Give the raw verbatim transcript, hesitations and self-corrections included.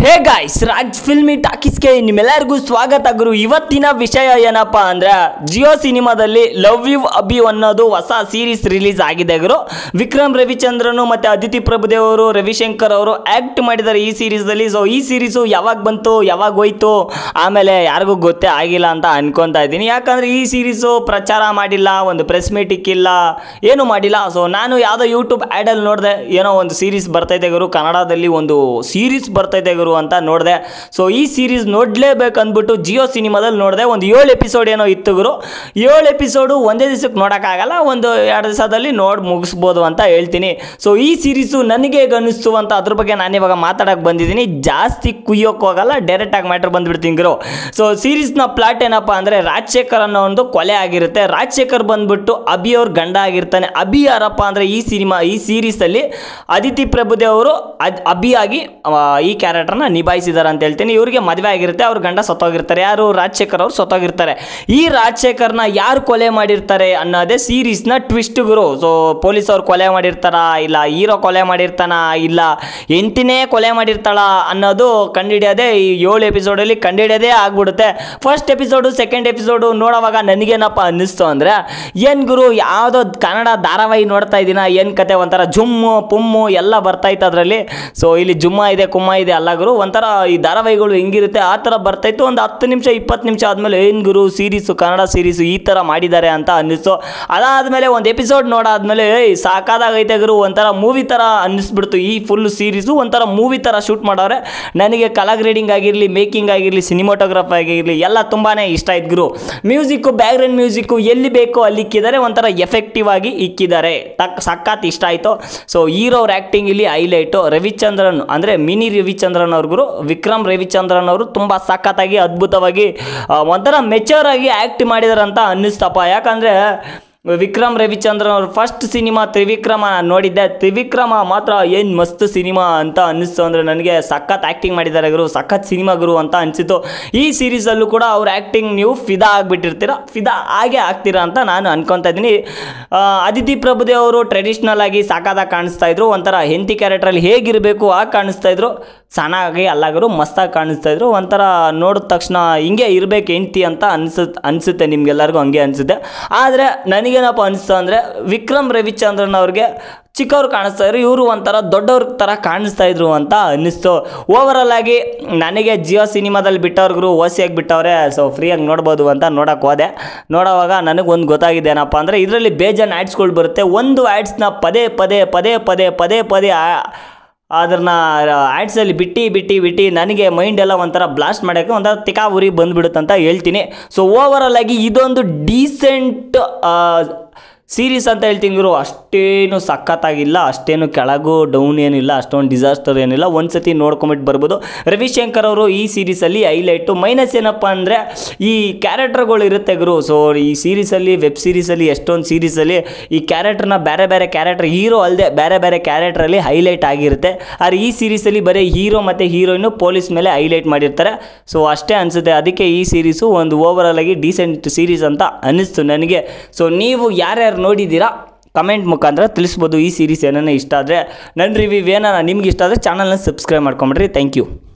ಹೇ guys, Raj filmy ಟಾಕೀಸ್ಗೆ ನಿಮ್ಮೆಲ್ಲರಿಗೂ ಸ್ವಾಗತ ಗುರು. ಇವತ್ತಿನ ವಿಷಯ ಏನಪ್ಪ ಅಂದರೆ, ಜಿಯೋ ಸಿನಿಮಾದಲ್ಲಿ ಲವ್ ಯು ಅಭಿ ಅನ್ನೋದು ಹೊಸ ಸೀರೀಸ್ ರಿಲೀಸ್ ಆಗಿದೆ ಗುರು. ವಿಕ್ರಮ್ ರವಿಚಂದ್ರನು ಮತ್ತು ಅದಿತಿ ಪ್ರಭುದೇವ್ ಅವರು, ರವಿಶಂಕರ್ ಅವರು ಆ್ಯಕ್ಟ್ ಮಾಡಿದ್ದಾರೆ ಈ ಸೀರೀಸಲ್ಲಿ. ಸೊ ಈ ಸೀರೀಸು ಯಾವಾಗ ಬಂತು, ಯಾವಾಗ ಹೋಯ್ತು, ಆಮೇಲೆ ಯಾರಿಗೂ ಗೊತ್ತೇ ಆಗಿಲ್ಲ ಅಂತ ಅನ್ಕೊತಾ ಇದ್ದೀನಿ. ಯಾಕಂದರೆ ಈ ಸೀರೀಸು ಪ್ರಚಾರ ಮಾಡಿಲ್ಲ, ಒಂದು ಪ್ರೆಸ್ ಮೀಟ್ ಇಕ್ಕಿಲ್ಲ, ಏನೂ ಮಾಡಿಲ್ಲ. ಸೊ ನಾನು ಯಾವುದೋ ಯೂಟ್ಯೂಬ್ ಆ್ಯಡಲ್ಲಿ ನೋಡಿದೆ, ಏನೋ ಒಂದು ಸೀರೀಸ್ ಬರ್ತೈತೆ ಗುರು, ಕನ್ನಡದಲ್ಲಿ ಒಂದು ಸೀರೀಸ್ ಬರ್ತೈತೆ ಗುರು ಅಂತ ನೋಡಿದೆ. ಸೊ ಈ ಸೀರೀಸ್ ನೋಡಲೇಬೇಕು ಅಂದ್ಬಿಟ್ಟು ಜಿಯೋ ಸಿನಿಮಾದಲ್ಲಿ ನೋಡಿದೆ. ಒಂದು ಏಳು ಎಪಿಸೋಡ್ ಏನೋ ಇತ್ತು ಗುರು. ಏಳು ಎಪಿಸೋಡು ಒಂದೇ ದಿವಸಕ್ಕೆ ನೋಡೋಕ್ಕಾಗಲ್ಲ, ಒಂದು ಎರಡು ದಿವಸದಲ್ಲಿ ನೋಡಿ ಮುಗಿಸ್ಬೋದು ಅಂತ ಹೇಳ್ತೀನಿ. ಸೊ ಈ ಸೀರೀಸು ನನಗೆ ಹೇಗೆ ಅನ್ನಿಸ್ತು ಅಂತ ಅದ್ರ ಬಗ್ಗೆ ನಾನು ಇವಾಗ ಮಾತಾಡೋಕ್ಕೆ ಬಂದಿದ್ದೀನಿ. ಜಾಸ್ತಿ ಕುಯ್ಯೋಕ್ಕೆ ಹೋಗಲ್ಲ, ಡೈರೆಕ್ಟಾಗಿ ಮ್ಯಾಟ್ರ್ ಬಂದುಬಿಡ್ತೀನಿ ಗುರು. ಸೊ ಸೀರೀಸ್ನ ಪ್ಲಾಟ್ ಏನಪ್ಪ ಅಂದರೆ, ರಾಜಶೇಖರ್ ಅನ್ನೋ ಒಂದು ಕೊಲೆ ಆಗಿರುತ್ತೆ. ರಾಜಶೇಖರ್ ಬಂದ್ಬಿಟ್ಟು ಅಭಿ ಅವ್ರ ಗಂಡ ಆಗಿರ್ತಾನೆ. ಅಭಿ ಯಾರಪ್ಪ ಅಂದರೆ, ಈ ಸಿನಿಮಾ ಈ ಸೀರೀಸಲ್ಲಿ ಅದಿತಿ ಪ್ರಭುದೇವ್ ಅವರು ಅದು ಅಭಿಯಾಗಿ ಈ ಕ್ಯಾರೆಕ್ಟರ್ನ ನಿಭಾಯಿಸಿದ್ದಾರೆ ಅಂತ ಹೇಳ್ತೀನಿ. ಇವರಿಗೆ ಮದುವೆ ಆಗಿರುತ್ತೆ, ಅವ್ರ ಗಂಡ ಸತ್ತೋಗಿರ್ತಾರೆ. ಯಾರು? ರಾಜಶೇಖರ್ ಅವರು ಸತ್ತೋಗಿರ್ತಾರೆ. ಈ ರಾಜಶೇಖರ್ನ ಯಾರು ಕೊಲೆ ಮಾಡಿರ್ತಾರೆ ಅನ್ನೋದೇ ಸೀರೀಸ್ನ ಟ್ವಿಸ್ಟ್ ಗುರು. ಸೊ ಪೊಲೀಸ್ ಅವ್ರು ಕೊಲೆ ಮಾಡಿರ್ತಾರ, ಇಲ್ಲ ಹೀರೋ ಕೊಲೆ ಮಾಡಿರ್ತಾನ, ಇಲ್ಲ ಎಂತಿನೇ ಕೊಲೆ ಮಾಡಿರ್ತಾಳ ಅನ್ನೋದು ಕಂಡುಹಿಡಿಯೋದೇ ಈ ಏಳು ಎಪಿಸೋಡಲ್ಲಿ ಕಂಡುಹಿಡಿಯೋದೇ ಆಗ್ಬಿಡುತ್ತೆ. ಫಸ್ಟ್ ಎಪಿಸೋಡು ಸೆಕೆಂಡ್ ಎಪಿಸೋಡು ನೋಡೋವಾಗ ನನಗೇನಪ್ಪ ಅನ್ನಿಸ್ತು ಅಂದರೆ, ಏನು ಗುರು ಯಾವುದೋ ಕನ್ನಡ ಧಾರಾವಾಹಿ ನೋಡ್ತಾ ಇದ್ದೀನ, ಏನು ಕತೆ, ಒಂಥರ ಜುಮ್ಮು ಪುಮ್ಮು ಎಲ್ಲ ಬರ್ತಾಯಿತ್ತು ಅದರಲ್ಲಿ. ಸೊ ಇಲ್ಲಿ ಜುಮ್ಮ ಇದೆ, ಕುಮ್ಮ ಇದೆ ಅಲ್ಲ ಗುರು, ಒಂಥರ ಈ ಧಾರಾವಾಹಿಗಳು ಹೆಂಗಿರುತ್ತೆ ಆ ಥರ ಬರ್ತಾಯಿತ್ತು. ಒಂದು ಹತ್ತು ನಿಮಿಷ ಇಪ್ಪತ್ತು ನಿಮಿಷ ಆದಮೇಲೆ ಏನು ಗುರು ಸೀರೀಸು, ಕನ್ನಡ ಸೀರೀಸು ಈ ಥರ ಮಾಡಿದ್ದಾರೆ ಅಂತ ಅನ್ನಿಸ್ತು. ಅದಾದಮೇಲೆ ಒಂದು ಎಪಿಸೋಡ್ ನೋಡಾದ್ಮೇಲೆ ಏಯ್ ಸಾಕಾದಾಗೈತೆ ಗುರು, ಒಂಥರ ಮೂವಿ ಥರ ಅನ್ನಿಸ್ಬಿಡ್ತು. ಈ ಫುಲ್ ಸೀರೀಸು ಒಂಥರ ಮೂವಿ ಥರ ಶೂಟ್ ಮಾಡವ್ರೆ. ನನಗೆ ಕಲರ್ ಗ್ರೇಡಿಂಗ್ ಆಗಿರಲಿ, ಮೇಕಿಂಗ್ ಆಗಿರಲಿ, ಸಿನಿಮಾಟೋಗ್ರಫಿ ಆಗಿರಲಿ ಎಲ್ಲ ತುಂಬಾ ಇಷ್ಟ ಆಯ್ತು ಗುರು. ಮ್ಯೂಸಿಕ್ಕು, ಬ್ಯಾಕ್ಗ್ರೌಂಡ್ ಮ್ಯೂಸಿಕ್ಕು ಎಲ್ಲಿ ಬೇಕೋ ಅಲ್ಲಿ ಇಕ್ಕಿದ್ದಾರೆ, ಒಂಥರ ಎಫೆಕ್ಟಿವ್ ಆಗಿ ಇಕ್ಕಿದ್ದಾರೆ. ತಕ್ ಸಖತ್ ಇಷ್ಟ ಆಯಿತು. ಸೊ ಹೀರೋ ಅವ್ರ ಆ್ಯಕ್ಟಿಂಗ್ ಇಲ್ಲಿ ಹೈಲೈಟು. ರವಿಚಂದ್ರನ್ ಅಂದರೆ ಮಿನಿ ರವಿಚಂದ್ರನ್ ಅವ್ರಿಗೂ ವಿಕ್ರಮ್ ರವಿಚಂದ್ರನ್ ಅವರು ತುಂಬ ಸಖತ್ತಾಗಿ ಅದ್ಭುತವಾಗಿ ಒಂಥರ ಮೆಚೂರ್ ಆಗಿ ಆ್ಯಕ್ಟ್ ಮಾಡಿದಾರೆ ಅಂತ ಅನ್ನಿಸ್ತಪ್ಪ. ಯಾಕಂದರೆ ವಿಕ್ರಮ್ ರವಿಚಂದ್ರನ್ ಅವರು ಫಸ್ಟ್ ಸಿನಿಮಾ ತ್ರಿವಿಕ್ರಮ ನೋಡಿದ್ದೆ. ತ್ರಿವಿಕ್ರಮ ಮಾತ್ರ ಏನು ಮಸ್ತ್ ಸಿನಿಮಾ ಅಂತ ಅನ್ನಿಸ್ತು. ಅಂದರೆ ನನಗೆ ಸಖತ್ ಆ್ಯಕ್ಟಿಂಗ್ ಮಾಡಿದ್ದಾರೆ ಗುರು, ಸಖತ್ ಸಿನಿಮಾ ಗುರು ಅಂತ ಅನಿಸಿತು. ಈ ಸೀರೀಸಲ್ಲೂ ಕೂಡ ಅವ್ರ ಆ್ಯಕ್ಟಿಂಗ್ ನೀವು ಫಿದಾ ಆಗಿಬಿಟ್ಟಿರ್ತೀರ, ಫಿದಾ ಆಗೇ ಆಗ್ತೀರಾ ಅಂತ ನಾನು ಅನ್ಕೊತಾ ಇದ್ದೀನಿ. ಅದಿತಿ ಪ್ರಭುದೇವ್ ಅವರು ಟ್ರೆಡಿಷ್ನಲ್ ಆಗಿ ಸಾಕಾದಾಗ ಕಾಣಿಸ್ತಾ ಇದ್ರು, ಒಂಥರ ಹೆಂಡತಿ ಕ್ಯಾರೆಕ್ಟ್ರಲ್ಲಿ ಹೇಗಿರಬೇಕು ಆಗಿ ಕಾಣಿಸ್ತಾ ಇದ್ರು. ಚೆನ್ನಾಗಿ ಅಲ್ಲಾಗರು ಮಸ್ತಾಗಿ ಕಾಣಿಸ್ತಾ ಇದ್ರು. ಒಂಥರ ನೋಡಿದ ತಕ್ಷಣ ಹಿಂಗೆ ಇರಬೇಕು ಹೆಂಡತಿ ಅಂತ ಅನ್ಸುತ್ತೆ ಅನಿಸುತ್ತೆ ನಿಮ್ಗೆಲ್ಲರಿಗೂ ಹಂಗೆ ಅನಿಸುತ್ತೆ. ಆದರೆ ನನಗೇನಪ್ಪ ಅನಿಸ್ತು ಅಂದರೆ, ವಿಕ್ರಮ್ ರವಿಚಂದ್ರನ್ ಅವ್ರಿಗೆ ಚಿಕ್ಕವ್ರು ಕಾಣಿಸ್ತಾ ಇದ್ರು, ಇವರು ಒಂಥರ ದೊಡ್ಡವ್ರ ಥರ ಕಾಣಿಸ್ತಾ ಇದ್ರು ಅಂತ ಅನ್ನಿಸ್ತು. ಓವರಾಲ್ ಆಗಿ ನನಗೆ ಜಿಯೋ ಸಿನಿಮಾದಲ್ಲಿ ಬಿಟ್ಟವ್ರಿಗೂ ಓಸಿಯಾಗಿ ಬಿಟ್ಟವ್ರೆ. ಸೊ ಫ್ರೀಯಾಗಿ ನೋಡ್ಬೋದು ಅಂತ ನೋಡೋಕೆ ಹೋದೆ. ನೋಡೋವಾಗ ನನಗೊಂದು ಗೊತ್ತಾಗಿದೆ ಏನಪ್ಪ ಅಂದರೆ, ಇದರಲ್ಲಿ ಬೇಜಾನ್ ಆ್ಯಡ್ಸ್ಗಳು ಬರುತ್ತೆ. ಒಂದು ಆ್ಯಡ್ಸ್ನ ಪದೇ ಪದೇ ಪದೇ ಪದೇ ಪದೇ ಪದೇ ಅದನ್ನ ಆ್ಯಡ್ಸಲ್ಲಿ ಬಿಟ್ಟು ಬಿಟ್ಟು ಬಿಟ್ಟು ನನಗೆ ಮೈಂಡೆಲ್ಲ ಒಂಥರ ಬ್ಲಾಸ್ಟ್ ಮಾಡೋಕ್ಕೆ ಒಂಥರ ತಿಕಾ ಉರಿ ಬಂದುಬಿಡುತ್ತೆ ಅಂತ ಹೇಳ್ತೀನಿ. ಸೊ ಓವರಾಲ್ ಆಗಿ ಇದೊಂದು ಡೀಸೆಂಟ್ ಸೀರೀಸ್ ಅಂತ ಹೇಳ್ತೀನಿ ಗುರು. ಅಷ್ಟೇನು ಸಖತ್ತಾಗಿಲ್ಲ, ಅಷ್ಟೇನು ಕೆಳಗೂ ಡೌನ್ ಏನಿಲ್ಲ, ಅಷ್ಟೊಂದು ಡಿಸಾಸ್ಟರ್ ಏನಿಲ್ಲ. ಒಂದು ಸತಿ ನೋಡ್ಕೊಂಬಿಟ್ಟು ಬರ್ಬೋದು. ರವಿಶಂಕರ್ ಅವರು ಈ ಸೀರೀಸಲ್ಲಿ ಹೈಲೈಟು. ಮೈನಸ್ ಏನಪ್ಪ ಅಂದರೆ, ಈ ಕ್ಯಾರೆಕ್ಟರ್ಗಳು ಇರುತ್ತೆ ಗುರು. ಸೊ ಈ ಸೀರೀಸಲ್ಲಿ, ವೆಬ್ ಸೀರೀಸಲ್ಲಿ, ಎಷ್ಟೊಂದು ಸೀರೀಸಲ್ಲಿ ಈ ಕ್ಯಾರೆಕ್ಟರ್ನ ಬೇರೆ ಬೇರೆ ಕ್ಯಾರೆಕ್ಟರ್, ಹೀರೋ ಅಲ್ಲದೆ ಬೇರೆ ಬೇರೆ ಕ್ಯಾರೆಕ್ಟ್ರಲ್ಲಿ ಹೈಲೈಟ್ ಆಗಿರುತ್ತೆ. ಆದರೆ ಈ ಸೀರೀಸಲ್ಲಿ ಬರೀ ಹೀರೋ ಮತ್ತು ಹೀರೋಯಿನು ಪೊಲೀಸ್ ಮೇಲೆ ಹೈಲೈಟ್ ಮಾಡಿರ್ತಾರೆ. ಸೊ ಅಷ್ಟೇ ಅನಿಸುತ್ತೆ. ಅದಕ್ಕೆ ಈ ಸೀರೀಸು ಒಂದು ಓವರಾಲ್ ಆಗಿ ಡೀಸೆಂಟ್ ಸೀರೀಸ್ ಅಂತ ಅನ್ನಿಸ್ತು ನನಗೆ. ಸೊ ನೀವು ಯಾರ್ಯಾರು ನೋಡಿದ್ದೀರಾ ಕಮೆಂಟ್ ಮುಖಾಂತರ ತಿಳಿಸ್ಬೋದು ಈ ಸೀರೀಸ್ ಏನೇನೋ ಇಷ್ಟ ಆದರೆ. ನನ್ನ ರಿವ್ಯೂ ಏನಾರ ನಿಮ್ಗೆ ಇಷ್ಟ ಆದರೆ ಚಾನಲ್ನ ಸಬ್ಸ್ಕ್ರೈಬ್ ಮಾಡ್ಕೊಂಬಿಡ್ರಿ. Thank you.